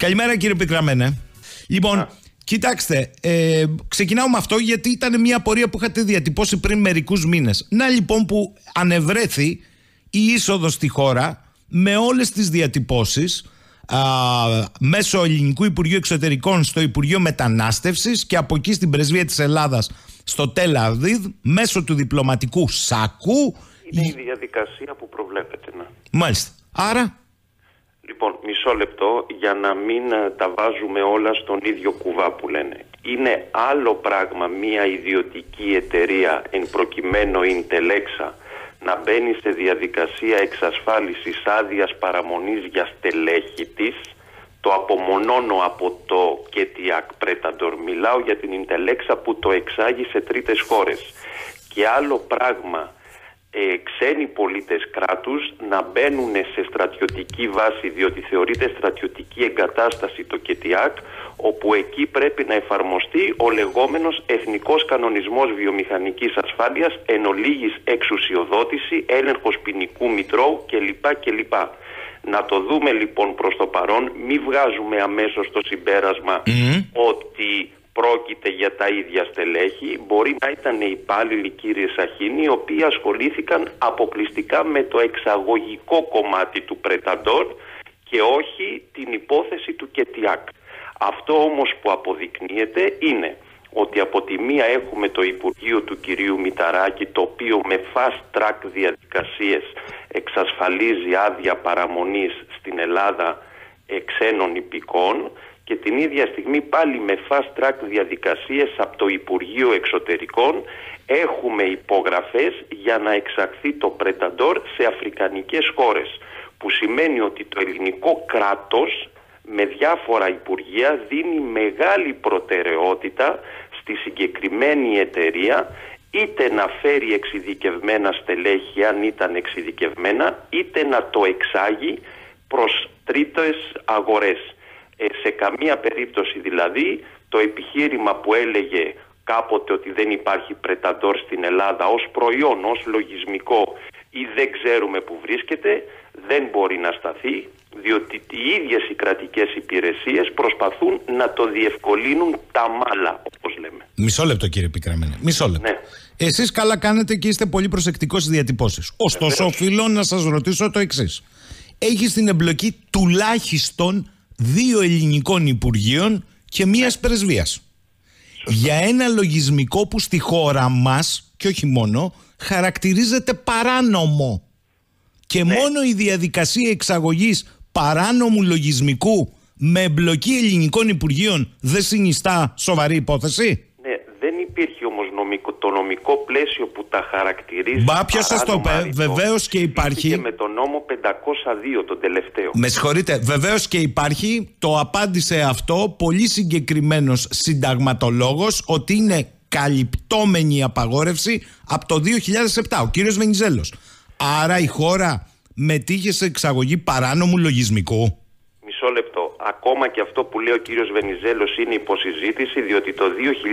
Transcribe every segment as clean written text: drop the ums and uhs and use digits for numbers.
Καλημέρα κύριε Πικραμένε. Λοιπόν, κοιτάξτε, ξεκινάω με αυτό γιατί ήταν μια απορία που είχατε διατυπώσει πριν μερικούς μήνες. Να λοιπόν που ανεβρέθη η είσοδος στη χώρα με όλες τις διατυπώσεις μέσω Ελληνικού Υπουργείου Εξωτερικών στο Υπουργείο Μετανάστευσης και από εκεί στην Πρεσβεία της Ελλάδας στο Τελ Αβίβ μέσω του διπλωματικού σάκου. Είναι η διαδικασία που προβλέπεται. Ναι. Μάλιστα. Άρα... Λοιπόν, μισό λεπτό για να μην τα βάζουμε όλα στον ίδιο κουβά που λένε. Είναι άλλο πράγμα μια ιδιωτική εταιρεία, εν προκειμένου Intelexa, να μπαίνει σε διαδικασία εξασφάλισης άδειας παραμονής για στελέχη της. Το απομονώνω από το Ketiak Pretador. Μιλάω για την Intelexa που το εξάγει σε τρίτες χώρες. Και άλλο πράγμα, ξένοι πολίτες κράτους να μπαίνουν σε στρατιωτική βάση, διότι θεωρείται στρατιωτική εγκατάσταση το Ketiak, όπου εκεί πρέπει να εφαρμοστεί ο λεγόμενος Εθνικός Κανονισμός Βιομηχανικής Ασφάλειας, εν ολίγης εξουσιοδότηση, έλεγχος ποινικού μητρώου κλπ. Να το δούμε λοιπόν προς το παρόν, μην βγάζουμε αμέσως το συμπέρασμα ότι πρόκειται για τα ίδια στελέχη. Μπορεί να ήταν υπάλληλοι, κύριε Σαχίνη, οι οποίοι ασχολήθηκαν αποκλειστικά με το εξαγωγικό κομμάτι του Pretador και όχι την υπόθεση του Ketiak. Αυτό όμως που αποδεικνύεται είναι ότι από τη μία έχουμε το Υπουργείο του κυρίου Μηταράκη, το οποίο με fast track διαδικασίες εξασφαλίζει άδεια παραμονής στην Ελλάδα ξένων υπηκών, και την ίδια στιγμή πάλι με fast track διαδικασίες από το Υπουργείο Εξωτερικών έχουμε υπογραφές για να εξαχθεί το Pretador σε αφρικανικές χώρες, που σημαίνει ότι το ελληνικό κράτος με διάφορα υπουργεία δίνει μεγάλη προτεραιότητα στη συγκεκριμένη εταιρεία, είτε να φέρει εξειδικευμένα στελέχη αν ήταν εξειδικευμένα, είτε να το εξάγει προς τρίτες αγορές. Σε καμία περίπτωση δηλαδή το επιχείρημα που έλεγε κάποτε ότι δεν υπάρχει Pretador στην Ελλάδα ως προϊόν, ως λογισμικό ή δεν ξέρουμε που βρίσκεται, δεν μπορεί να σταθεί, διότι οι ίδιες οι κρατικές υπηρεσίες προσπαθούν να το διευκολύνουν τα μάλα, όπως λέμε. Μισό λεπτό κύριε Πικραμένε, μισό λεπτό. Ναι. Εσείς καλά κάνετε και είστε πολύ προσεκτικός στις διατυπώσεις. Ωστόσο οφείλω να σας ρωτήσω το εξής. Έχει στην εμπλοκή τουλάχιστον 2 ελληνικών υπουργείων και μίας πρεσβείας. Για ένα λογισμικό που στη χώρα μας, και όχι μόνο, χαρακτηρίζεται παράνομο. Και μόνο η διαδικασία εξαγωγής παράνομου λογισμικού με εμπλοκή ελληνικών υπουργείων δεν συνιστά σοβαρή υπόθεση. Ναι, δεν υπήρχε όμως το νομικό πλαίσιο που τα χαρακτηρίζει. Μπα, ποιος σας το είπε, βεβαίως και υπάρχει. Και με το νόμο 502 τον τελευταίο. Με συγχωρείτε, βεβαίως και υπάρχει. Το απάντησε αυτό πολύ συγκεκριμένος συνταγματολόγος, ότι είναι καλυπτόμενη η απαγόρευση από το 2007, ο κύριος Βενιζέλος. Άρα η χώρα μετήχε σε εξαγωγή παράνομου λογισμικού. Μισό λεπτό. Ακόμα και αυτό που λέει ο κύριος Βενιζέλος είναι υποσυζήτηση, διότι το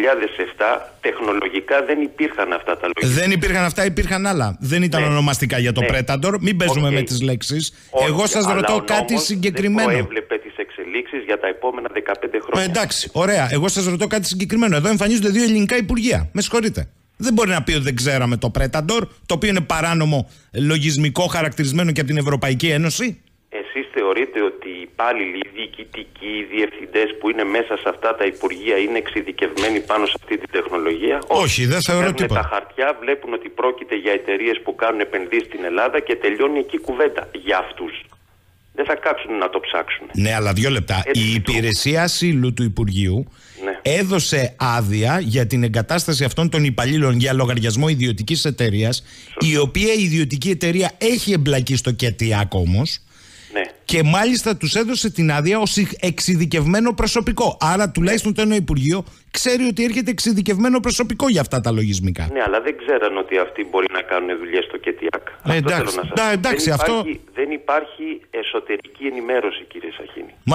2007 τεχνολογικά δεν υπήρχαν αυτά τα λογισμικά. Δεν υπήρχαν αυτά, υπήρχαν άλλα. Δεν ήταν ονομαστικά για το Pretador. Μην παίζουμε με τις λέξεις. Εγώ σας ρωτώ κάτι συγκεκριμένο. Δεν προέβλεπε τις εξελίξεις για τα επόμενα 15 χρόνια. Εντάξει, ωραία. Εγώ σας ρωτώ κάτι συγκεκριμένο. Εδώ εμφανίζονται 2 ελληνικά υπουργεία. Με συγχωρείτε. Δεν μπορεί να πει ότι δεν ξέραμε το Pretador, το οποίο είναι παράνομο λογισμικό χαρακτηρισμένο και από την Ευρωπαϊκή Ένωση. Εσείς θεωρείτε ότι οι υπάλληλοι, οι διοικητικοί, οι διευθυντές που είναι μέσα σε αυτά τα υπουργεία είναι εξειδικευμένοι πάνω σε αυτή τη τεχνολογία? Όχι, δεν θεωρώ τίποτα. Τα χαρτιά, βλέπουν ότι πρόκειται για εταιρείες που κάνουν επενδύσεις στην Ελλάδα και τελειώνει εκεί κουβέντα για αυτούς. Δεν θα κάτσουν να το ψάξουν. Ναι, αλλά 2 λεπτά. Η υπηρεσία ασύλου του Υπουργείου έδωσε άδεια για την εγκατάσταση αυτών των υπαλλήλων για λογαριασμό ιδιωτικής εταιρείας, η οποία η ιδιωτική εταιρεία έχει εμπλακεί στο Ketiak όμως. Ναι. Και μάλιστα τους έδωσε την άδεια ως εξειδικευμένο προσωπικό. Άρα τουλάχιστον το ένα Υπουργείο ξέρει ότι έρχεται εξειδικευμένο προσωπικό για αυτά τα λογισμικά. Ναι, αλλά δεν ξέραν ότι αυτοί μπορεί να κάνουν δουλειές στο Ketiak. Εντάξει, δεν υπάρχει εσωτερική ενημέρωση, κύριε Σαχίνη. Μάλιστα.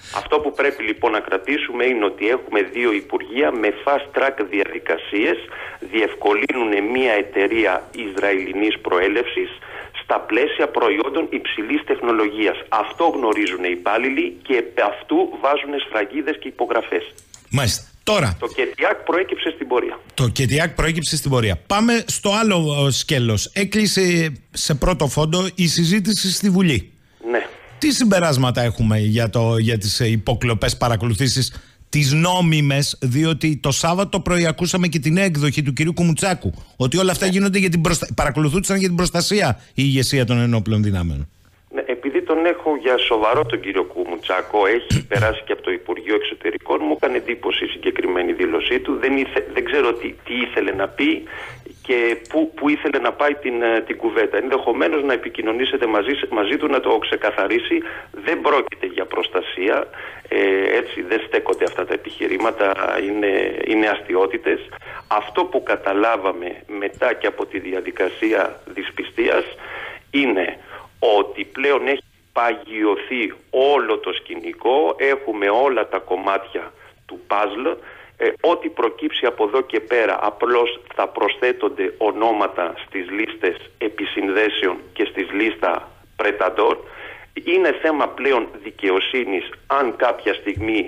Αυτό που πρέπει λοιπόν να κρατήσουμε είναι ότι έχουμε 2 υπουργεία με fast track διαδικασίες, διευκολύνουν μια εταιρεία Ισραηλινής προέλευσης στα πλαίσια προϊόντων υψηλής τεχνολογίας. Αυτό γνωρίζουν οι υπάλληλοι και επ' αυτού βάζουν σφραγίδες και υπογραφές. Μάλιστα. Τώρα, το ΚΕΤΙΑΚ προέκυψε στην πορεία. Το ΚΕΤΙΑΚ προέκυψε στην πορεία. Πάμε στο άλλο σκέλος. Έκλεισε σε πρώτο φόντο η συζήτηση στη Βουλή. Ναι. Τι συμπεράσματα έχουμε για τις υποκλοπές παρακολουθήσεις, τις νόμιμες, διότι το Σάββατο πρωί ακούσαμε και την έκδοχη του κυρίου Κουμουτσάκου ότι όλα αυτά γίνονται για την παρακολουθούσαν για την προστασία η ηγεσία των ενόπλων δυνάμεων. Ναι, επειδή τον έχω για σοβαρό τον κύριο Κουμουτσάκο, έχει περάσει και από το Υπουργείο Εξωτερικών, μου έκανε εντύπωση η συγκεκριμένη δήλωσή του. Δεν ξέρω τι ήθελε να πει και πού ήθελε να πάει την κουβέντα. Ενδεχομένως να επικοινωνήσετε μαζί του να το ξεκαθαρίσει. Δεν πρόκειται για προστασία, έτσι δεν στέκονται αυτά τα επιχειρήματα, είναι αστιότητες. Αυτό που καταλάβαμε μετά και από τη διαδικασία δυσπιστίας είναι ότι πλέον έχει παγιωθεί όλο το σκηνικό, έχουμε όλα τα κομμάτια του παζλ, ό,τι προκύψει από εδώ και πέρα απλώς θα προσθέτονται ονόματα στις λίστες επισυνδέσεων και στις λίστα πρεταντόρ. Είναι θέμα πλέον δικαιοσύνης αν κάποια στιγμή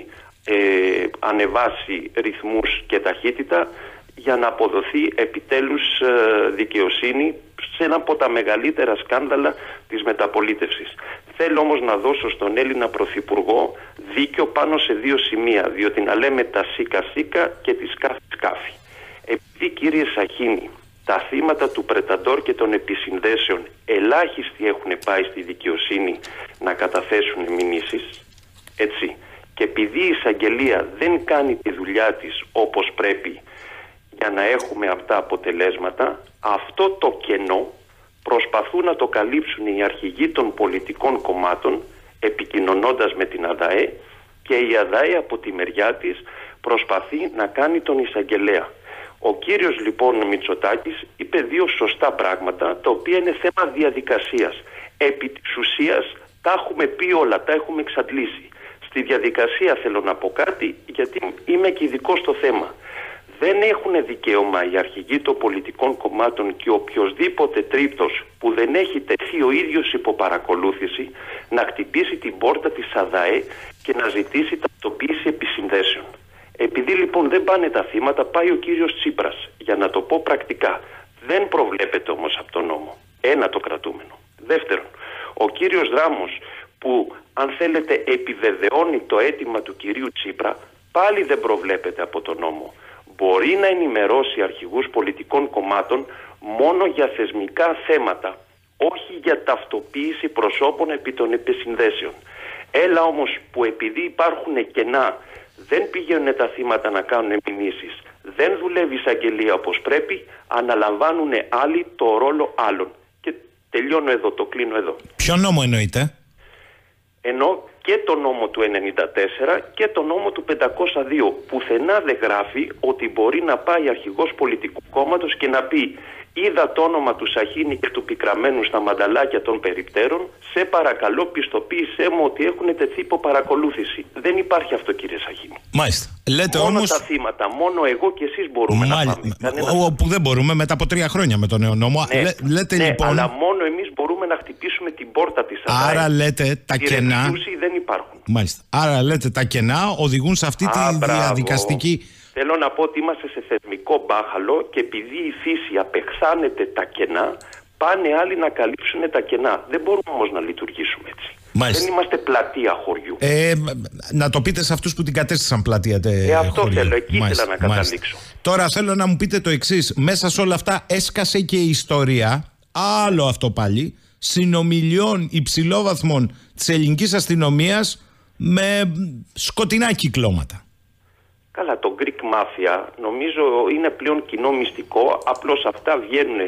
ανεβάσει ρυθμούς και ταχύτητα για να αποδοθεί επιτέλους δικαιοσύνη σε ένα από τα μεγαλύτερα σκάνδαλα της μεταπολίτευσης. Θέλω όμως να δώσω στον Έλληνα Πρωθυπουργό δίκιο πάνω σε 2 σημεία, διότι να λέμε τα σίκα-σίκα και τη σκάφη-σκάφη. Επειδή, κύριε Σαχίνη, τα θύματα του Πρεταντόρ και των επισυνδέσεων ελάχιστοι έχουν πάει στη δικαιοσύνη να καταθέσουν μηνύσεις, έτσι, και επειδή η εισαγγελία δεν κάνει τη δουλειά της όπως πρέπει για να έχουμε αυτά αποτελέσματα, αυτό το κενό προσπαθούν να το καλύψουν οι αρχηγοί των πολιτικών κομμάτων επικοινωνώντας με την ΑΔΑΕ, και η ΑΔΑΕ από τη μεριά της προσπαθεί να κάνει τον εισαγγελέα. Ο κύριος λοιπόν Μητσοτάκης είπε 2 σωστά πράγματα, τα οποία είναι θέμα διαδικασίας. Επί της ουσίας τα έχουμε πει όλα, τα έχουμε εξαντλήσει. Στη διαδικασία θέλω να πω κάτι, γιατί είμαι και ειδικός στο θέμα. Δεν έχουν δικαίωμα οι αρχηγοί των πολιτικών κομμάτων και οποιοσδήποτε τρίπτος που δεν έχει τεθεί ο ίδιος υπό παρακολούθηση να χτυπήσει την πόρτα της ΑΔΑΕ και να ζητήσει ταυτοποίηση επισυνδέσεων. Επειδή λοιπόν δεν πάνε τα θύματα, πάει ο κύριος Τσίπρας. Για να το πω πρακτικά, δεν προβλέπεται όμως από τον νόμο. Ένα το κρατούμενο. Δεύτερον, ο κύριος Δράμος που αν θέλετε επιβεβαιώνει το αίτημα του κυρίου Τσίπρα, πάλι δεν προβλέπεται από τον νόμο. Μπορεί να ενημερώσει αρχηγούς πολιτικών κομμάτων μόνο για θεσμικά θέματα, όχι για ταυτοποίηση προσώπων επί των επισυνδέσεων. Έλα όμως που επειδή υπάρχουν κενά, δεν πηγαίνουν τα θύματα να κάνουν μηνύσεις, δεν δουλεύει η εισαγγελία όπως πρέπει, αναλαμβάνουν άλλοι το ρόλο άλλων. Και τελειώνω εδώ, το κλείνω εδώ. Ποιο νόμο εννοείται? Ενώ και το νόμο του 94 και το νόμο του 502. Πουθενά δεν γράφει ότι μπορεί να πάει αρχηγός πολιτικού κόμματος και να πει είδα το όνομα του Σαχίνη και του Πικραμένου στα μανταλάκια των περιπτέρων, σε παρακαλώ πιστοποίησέ μου ότι έχουν τεθεί υπό παρακολούθηση. Δεν υπάρχει αυτό, κύριε Σαχίνη. Μάλιστα. Λέτε μόνο όμως... τα θύματα, μόνο εγώ και εσείς μπορούμε να πάμε. Όπου δεν μπορούμε μετά από 3 χρόνια με το νέο νόμο. Λέτε λοιπόν... αλλά μόνο εμείς μπορούμε να χτυπήσουμε την πόρτα της ΑΔΑΕ. Άρα λέτε τα κενά... δεν υπάρχουν. Μάλιστα. Άρα λέτε τα κενά οδηγούν σε αυτή τη διαδικαστική... Θέλω να πω ότι είμαστε σε θεσμικό μπάχαλο και επειδή η φύση απεχθάνεται τα κενά, πάνε άλλοι να καλύψουν τα κενά. Δεν μπορούμε όμως να λειτουργήσουμε έτσι. Μάλιστα. Δεν είμαστε πλατεία χωριού. Να το πείτε σε αυτούς που την κατέστησαν πλατεία αυτό χωριού. Θέλω, εκεί ήθελα να καταλήξω. Τώρα θέλω να μου πείτε το εξής. Μέσα σε όλα αυτά έσκασε και η ιστορία, άλλο αυτό πάλι, συνομιλιών υψηλόβαθμων της ελληνικής αστυνομίας με σκοτεινά κυκλώματα. Καλά, το Greek Mafia νομίζω είναι πλέον κοινό μυστικό, απλώς αυτά βγαίνουν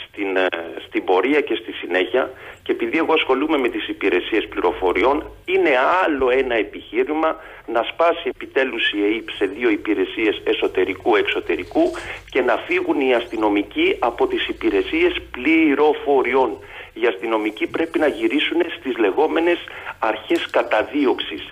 στην πορεία και στη συνέχεια, και επειδή εγώ ασχολούμαι με τις υπηρεσίες πληροφοριών, είναι άλλο ένα επιχείρημα να σπάσει επιτέλους η ΕΕΠ σε 2 υπηρεσίες εσωτερικού-εξωτερικού και να φύγουν οι αστυνομικοί από τις υπηρεσίες πληροφοριών. Οι αστυνομικοί πρέπει να γυρίσουν στις λεγόμενες αρχές καταδίωξης.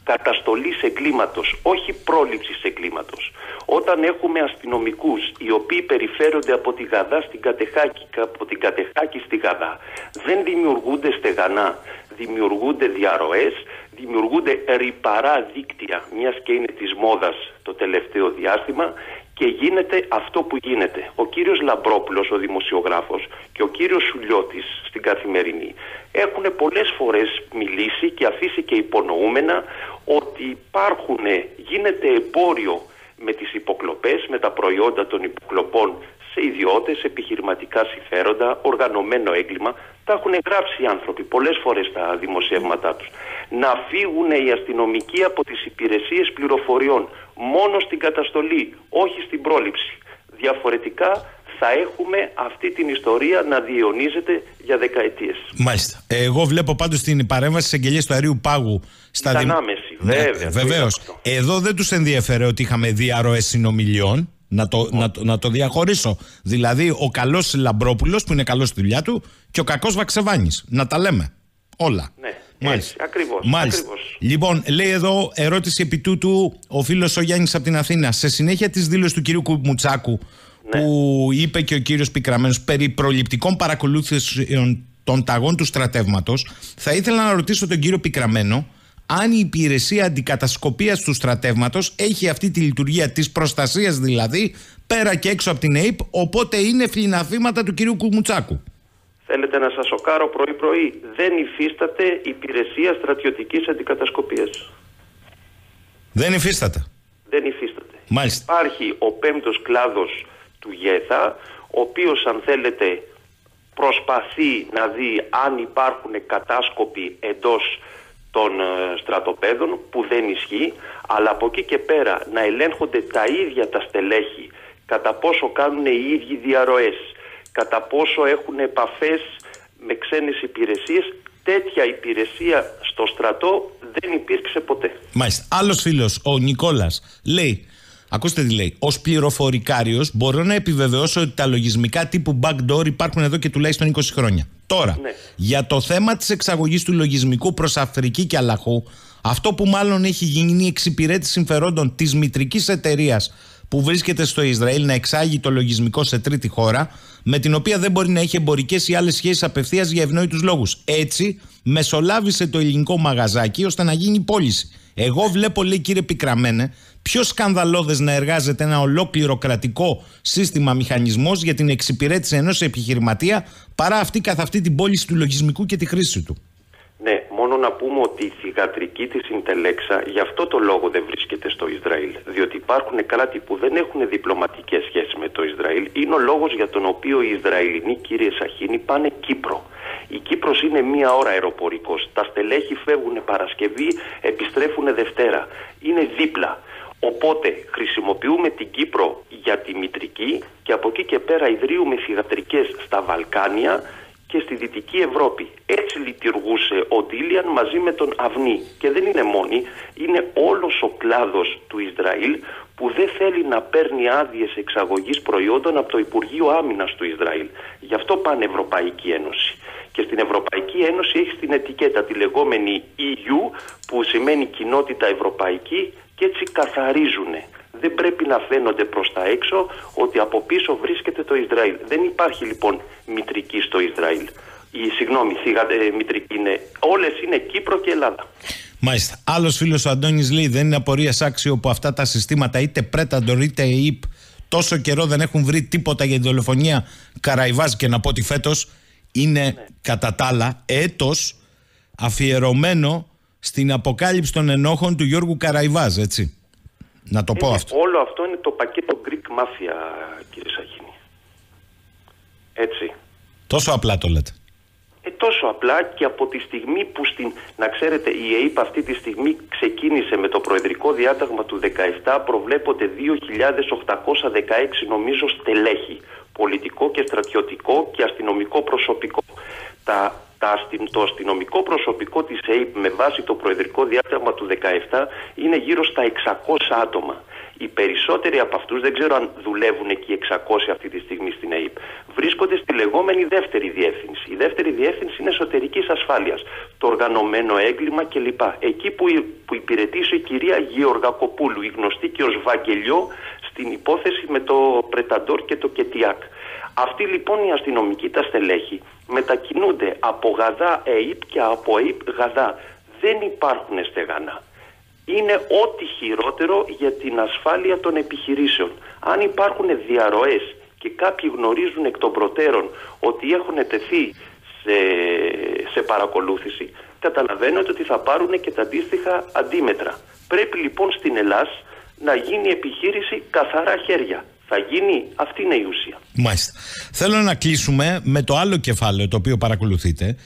καταστολής εγκλήματος, όχι πρόληψης εγκλήματος. Όταν έχουμε αστυνομικούς οι οποίοι περιφέρονται από τη Γαδά στην Κατεχάκη και από την Κατεχάκη στη Γαδά, δεν δημιουργούνται στεγανά, δημιουργούνται διαρροές, δημιουργούνται ρυπαρά δίκτυα, μιας και είναι της μόδας το τελευταίο διάστημα, και γίνεται αυτό που γίνεται. Ο κύριος Λαμπρόπουλος, ο δημοσιογράφος, και ο κύριος Σουλιώτης στην Καθημερινή έχουν πολλές φορές μιλήσει και αφήσει και υπονοούμενα ότι γίνεται εμπόριο με τις υποκλοπές, με τα προϊόντα των υποκλοπών σε ιδιώτες, επιχειρηματικά συμφέροντα, οργανωμένο έγκλημα. Τα έχουν γράψει οι άνθρωποι πολλές φορές στα δημοσιεύματά τους. Να φύγουν οι αστυνομικοί από τις υπηρεσίες πληροφοριών μόνο στην καταστολή, όχι στην πρόληψη. Διαφορετικά θα έχουμε αυτή την ιστορία να διαιωνίζεται για δεκαετίες. Μάλιστα. Εγώ βλέπω πάντως την παρέμβαση της Εγγελίας του Αερίου Πάγου στα άμεση, βέβαια. Βεβαίως. Εδώ δεν τους ενδιαφέρε ότι είχαμε διαρροές συνομιλιών. Να το διαχωρίσω. Δηλαδή, ο καλός Λαμπρόπουλος που είναι καλός στη δουλειά του και ο κακός Βαξεβάνης. Να τα λέμε όλα. Ναι, μάλιστα. Ακριβώς. Λοιπόν, λέει εδώ ερώτηση επί τούτου ο φίλος ο Γιάννης από την Αθήνα. Σε συνέχεια της δήλωσης του κυρίου Κουμουτσάκου, που είπε και ο κύριος Πικραμένος περί προληπτικών παρακολούθησεων των ταγών του στρατεύματος, θα ήθελα να ρωτήσω τον κύριο Πικραμένο αν η υπηρεσία αντικατασκοπίας του στρατεύματος έχει αυτή τη λειτουργία της προστασίας, δηλαδή πέρα και έξω από την ΑΕΠ, οπότε είναι φλιναφήματα του κυρίου Κουμουτσάκου. Θέλετε να σας σοκάρω πρωί-πρωί? Δεν υφίσταται υπηρεσία στρατιωτικής αντικατασκοπίας. Δεν υφίσταται. Δεν υφίσταται. Μάλιστα. Υπάρχει ο 5ος κλάδος του ΓΕΘΑ, ο οποίος, αν θέλετε, προσπαθεί να δει αν υπάρχουν κατάσκοποι εντός των στρατοπέδων, που δεν ισχύει, αλλά από εκεί και πέρα να ελέγχονται τα ίδια τα στελέχη, κατά πόσο κάνουν οι ίδιοι διαρροές, κατά πόσο έχουν επαφές με ξένες υπηρεσίες. Τέτοια υπηρεσία στο στρατό δεν υπήρξε ποτέ. Μάλιστα. Άλλος φίλος, ο Νικόλας, λέει, ακούστε τι λέει, ως πληροφορικάριος μπορώ να επιβεβαιώσω ότι τα λογισμικά τύπου backdoor υπάρχουν εδώ και τουλάχιστον 20 χρόνια. Τώρα, για το θέμα της εξαγωγής του λογισμικού προς Αφρική και Αλαχού, αυτό που μάλλον έχει γίνει είναι η εξυπηρέτηση συμφερόντων της μητρικής εταιρείας που βρίσκεται στο Ισραήλ να εξάγει το λογισμικό σε τρίτη χώρα, με την οποία δεν μπορεί να έχει εμπορικές ή άλλες σχέσεις απευθείας για ευνόητους λόγους. Έτσι, μεσολάβησε το ελληνικό μαγαζάκι ώστε να γίνει πώληση. Εγώ βλέπω, λέει κύριε Πικραμένε, πιο σκανδαλώδες να εργάζεται ένα ολόκληρο κρατικό σύστημα μηχανισμός για την εξυπηρέτηση ενός επιχειρηματία παρά αυτή καθ' αυτή την πώληση του λογισμικού και τη χρήση του. Ναι, μόνο να πούμε ότι η θυγατρική της Ιντελέξα γι' αυτό το λόγο δεν βρίσκεται στο Ισραήλ. Διότι υπάρχουν κράτη που δεν έχουν διπλωματικές σχέσεις με το Ισραήλ. Είναι ο λόγος για τον οποίο οι Ισραηλινοί, κύριε Σαχίνη, πάνε Κύπρο. Η Κύπρος είναι 1 ώρα αεροπορικός. Τα στελέχη φεύγουν Παρασκευή, επιστρέφουν Δευτέρα. Είναι δίπλα. Οπότε χρησιμοποιούμε την Κύπρο για τη μητρική και από εκεί και πέρα ιδρύουμε θυγατρικές στα Βαλκάνια και στη Δυτική Ευρώπη. Έτσι λειτουργούσε ο Ντίλιαν μαζί με τον Αυνή. Και δεν είναι μόνοι, είναι όλος ο κλάδος του Ισραήλ που δεν θέλει να παίρνει άδειες εξαγωγής προϊόντων από το Υπουργείο Άμυνας του Ισραήλ. Γι' αυτό πάνε Ευρωπαϊκή Ένωση. Και στην Ευρωπαϊκή Ένωση έχει την ετικέτα τη λεγόμενη EU, που σημαίνει κοινότητα ευρωπαϊκή, και έτσι καθαρίζουν. Δεν πρέπει να φαίνονται προς τα έξω ότι από πίσω βρίσκεται το Ισραήλ. Δεν υπάρχει λοιπόν μητρική στο Ισραήλ. Μητρική είναι. Όλες είναι Κύπρο και Ελλάδα. Μάλιστα. Άλλος φίλος ο Αντώνης λέει, δεν είναι απορίας άξιο που αυτά τα συστήματα είτε Predator είτε ΕΙΠ τόσο καιρό δεν έχουν βρει τίποτα για τη δολοφονία Καραϊβάζ, και να πω ότι φέτος είναι κατά τα άλλα έτος αφιερωμένο στην αποκάλυψη των ενόχων του Γιώργου Καραϊβάζ, έτσι. Να το πω αυτό. Όλο αυτό είναι το πακέτο Greek Mafia, κύριε Σαχίνη. Έτσι. Τόσο απλά το λέτε. Τόσο απλά, και από τη στιγμή που να ξέρετε, η ΕΙΠ αυτή τη στιγμή ξεκίνησε με το προεδρικό διάταγμα του 17, προβλέπονται 2.816 νομίζω στελέχη, πολιτικό και στρατιωτικό και αστυνομικό προσωπικό. Το αστυνομικό προσωπικό της ΕΙΠ με βάση το προεδρικό διάταγμα του 17 είναι γύρω στα 600 άτομα. Οι περισσότεροι από αυτούς, δεν ξέρω αν δουλεύουν εκεί 600 αυτή τη στιγμή στην ΑΕΠ, βρίσκονται στη λεγόμενη δεύτερη διεύθυνση. Η δεύτερη διεύθυνση είναι εσωτερικής ασφάλειας, το οργανωμένο έγκλημα κλπ. Εκεί που υπηρετήσε η κυρία Γεωργακοπούλου, η γνωστή και ως Βαγγελιό στην υπόθεση με το Πρεταντόρ και το Κετιάκ. Αυτοί λοιπόν οι αστυνομικοί, τα στελέχη, μετακινούνται από Γαδά ΑΕΠ και από ΑΕΠ Γαδά. Δεν υπάρχουν στεγανά. Είναι ό,τι χειρότερο για την ασφάλεια των επιχειρήσεων. Αν υπάρχουν διαρροές και κάποιοι γνωρίζουν εκ των προτέρων ότι έχουν τεθεί σε παρακολούθηση, καταλαβαίνετε ότι θα πάρουν και τα αντίστοιχα αντίμετρα. Πρέπει λοιπόν στην Ελλάδα να γίνει επιχείρηση καθαρά χέρια. Θα γίνει, αυτή είναι η ουσία. Μάλιστα. Θέλω να κλείσουμε με το άλλο κεφάλαιο το οποίο παρακολουθείτε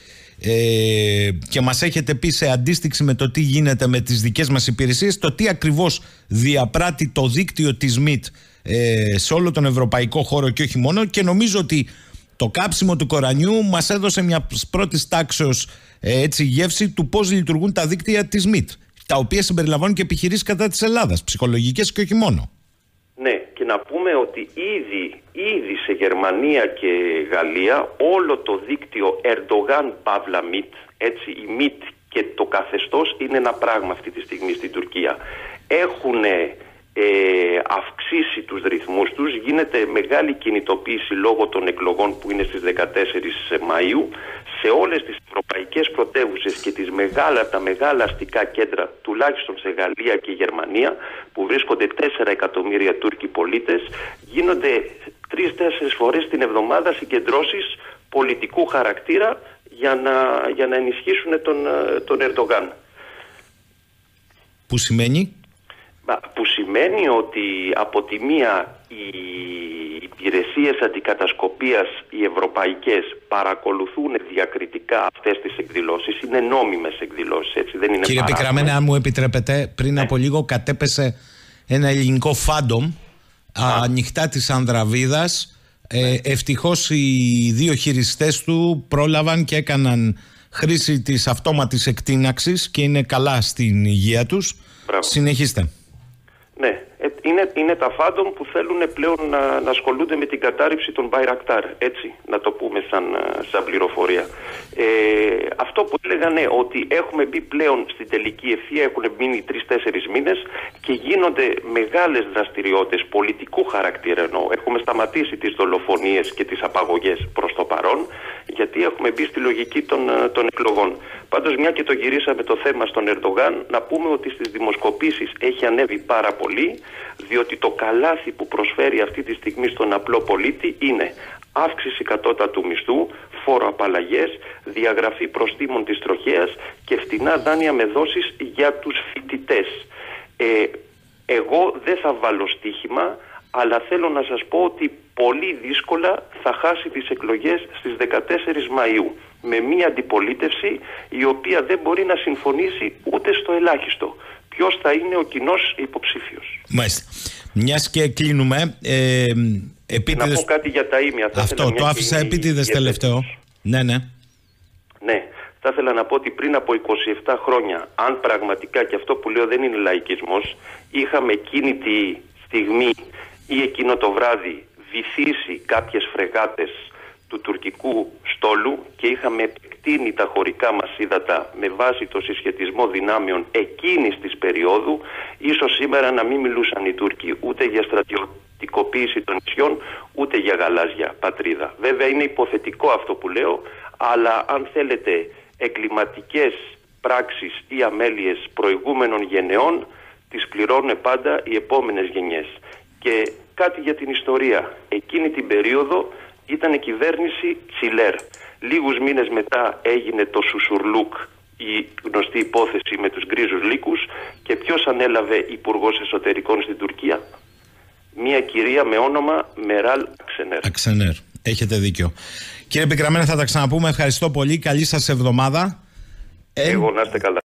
και μας έχετε πει σε αντίστοιξη με το τι γίνεται με τις δικές μας υπηρεσίες, το τι ακριβώς διαπράττει το δίκτυο της ΜΙΤ σε όλο τον ευρωπαϊκό χώρο και όχι μόνο, και νομίζω ότι το κάψιμο του κορανιού μας έδωσε μια πρώτη τάξεως γεύση του πώς λειτουργούν τα δίκτυα της ΜΙΤ, τα οποία συμπεριλαμβάνουν και επιχειρήσεις κατά της Ελλάδας, ψυχολογικές και όχι μόνο. Ναι, και να πούμε ότι ήδη σε Γερμανία και Γαλλία όλο το δίκτυο Ερντογάν Παύλα ΜΙΤ, έτσι, η ΜΙΤ και το καθεστώς είναι ένα πράγμα αυτή τη στιγμή στην Τουρκία. Έχουν αυξήσει τους ρυθμούς τους, γίνεται μεγάλη κινητοποίηση λόγω των εκλογών που είναι στις 14 Μαΐου σε όλες τις ευρωπαϊκές πρωτεύουσες και τα μεγάλα αστικά κέντρα, τουλάχιστον σε Γαλλία και Γερμανία, που βρίσκονται 4 εκατομμύρια Τούρκοι πολίτες, γίνονται 3-4 φορές την εβδομάδα συγκεντρώσεις πολιτικού χαρακτήρα για να ενισχύσουν τον Ερντογάν. Που σημαίνει? Που σημαίνει ότι από τη μία οι υπηρεσίες αντικατασκοπίας, οι ευρωπαϊκές, παρακολουθούν διακριτικά αυτές τις εκδηλώσεις. Είναι νόμιμες εκδηλώσεις, έτσι, δεν είναι. Κύριε Πικραμένα, αν μου επιτρέπετε, πριν από λίγο κατέπεσε ένα ελληνικό Phantom ανοιχτά της Ανδραβίδας. Ευτυχώς οι δύο χειριστές του πρόλαβαν και έκαναν χρήση της αυτόματης εκτείναξης και είναι καλά στην υγεία τους. Μπράβο. Συνεχίστε. Ναι, είναι τα Phantom που θέλουν πλέον να ασχολούνται με την κατάρριψη των Bayraktar, έτσι, να το πούμε σαν πληροφορία. Αυτό που έλεγανε ότι έχουμε μπει πλέον στην τελική ευθεία, έχουν μείνει 3-4 μήνες και γίνονται μεγάλες δραστηριότητες πολιτικού χαρακτήρα, ενώ έχουμε σταματήσει τις δολοφονίες και τις απαγωγές προς το παρόν, γιατί έχουμε μπει στη λογική των εκλογών. Πάντως, μια και το γυρίσαμε το θέμα στον Ερντογάν, να πούμε ότι στις δημοσκοπήσεις έχει ανέβει πάρα πολύ, διότι το καλάθι που προσφέρει αυτή τη στιγμή στον απλό πολίτη είναι αύξηση κατώτατου μισθού, φοροαπαλλαγές, διαγραφή προστίμων της τροχέας και φτηνά δάνεια με δόσεις για τους φοιτητές. Εγώ δεν θα βάλω στοίχημα, αλλά θέλω να σας πω ότι πολύ δύσκολα θα χάσει τις εκλογές στις 14 Μαΐου με μια αντιπολίτευση η οποία δεν μπορεί να συμφωνήσει ούτε στο ελάχιστο ποιος θα είναι ο κοινός υποψήφιος. Μάλιστα. Μιας και κλείνουμε, επίτηδες... Να πω κάτι για τα ίμια. Αυτό το άφησα επίτηδες τελευταίο. Ναι. Ναι. Θα ήθελα να πω ότι πριν από 27 χρόνια, αν πραγματικά, και αυτό που λέω δεν είναι λαϊκισμός, είχαμε εκείνη τη στιγμή ή εκείνο το βράδυ βυθίσει κάποιες φρεγάτες του τουρκικού στόλου και είχαμε επεκτείνει τα χωρικά μας ύδατα με βάση το συσχετισμό δυνάμεων εκείνης της περίοδου, ίσως σήμερα να μην μιλούσαν οι Τούρκοι ούτε για στρατιωτικοποίηση των νησιών, ούτε για γαλάζια πατρίδα. Βέβαια είναι υποθετικό αυτό που λέω, αλλά αν θέλετε εγκληματικές πράξεις ή αμέλειες προηγούμενων γενεών τις πληρώνουν πάντα οι επόμενες γενιές. Και κάτι για την ιστορία. Εκείνη την περίοδο ήταν κυβέρνηση Τσιλέρ. Λίγους μήνες μετά έγινε το Σουσουρλούκ, η γνωστή υπόθεση με τους γκρίζους λύκους, και ποιος ανέλαβε υπουργός εσωτερικών στην Τουρκία? Μια κυρία με όνομα Μεράλ Αξενέρ. Έχετε δίκιο. Κύριε Πικραμένα, θα τα ξαναπούμε. Ευχαριστώ πολύ. Καλή σας εβδομάδα. Εγώ να είστε καλά.